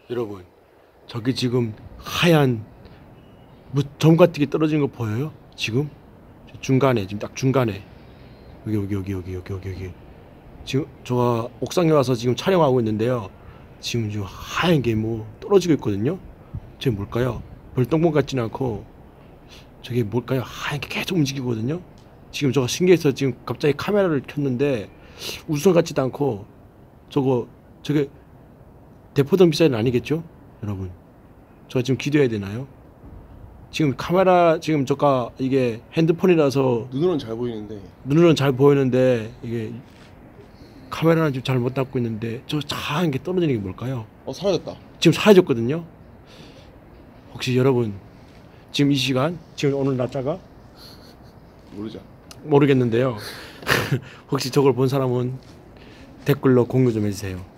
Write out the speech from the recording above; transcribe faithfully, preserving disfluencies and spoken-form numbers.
여러분, 저기 지금 하얀 뭐 점 같은 게 떨어지는 거 보여요? 지금 중간에, 지금 딱 중간에 여기 여기 여기 여기 여기 여기 여기 지금 제가 옥상에 와서 지금 촬영하고 있는데요. 지금 좀 하얀 게 뭐 떨어지고 있거든요. 저게 뭘까요? 별똥별 같지는 않고 저게 뭘까요? 하얀 게 계속 움직이거든요. 지금 저가 신기해서 지금 갑자기 카메라를 켰는데 우선 같지도 않고 저거 저게 대포동 미사일은 아니겠죠? 여러분, 저 지금 기도해야 되나요? 지금 카메라 지금 저가 이게 핸드폰이라서 눈으로는 잘 보이는데 눈으로는 잘 보이는데 이게 카메라는 지금 잘 못 담고 있는데 저 하얀 게 떨어지는 게 뭘까요? 어 사라졌다. 지금 사라졌거든요. 혹시 여러분 지금 이 시간 지금 오늘 낮자가 모르죠. 모르겠는데요. 혹시 저걸 본 사람은 댓글로 공유 좀 해주세요.